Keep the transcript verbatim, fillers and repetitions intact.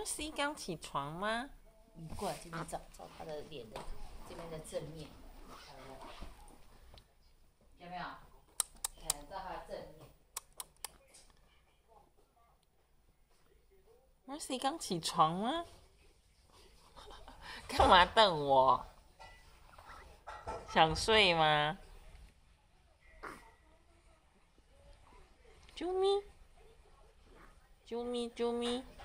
Mercy 刚起床吗？ 你过来这边照照他的脸的这边的正面，有没有？哎，照他的正面。 Mercy 刚起床吗？干嘛瞪我？想睡吗？啾咪，啾咪，啾咪。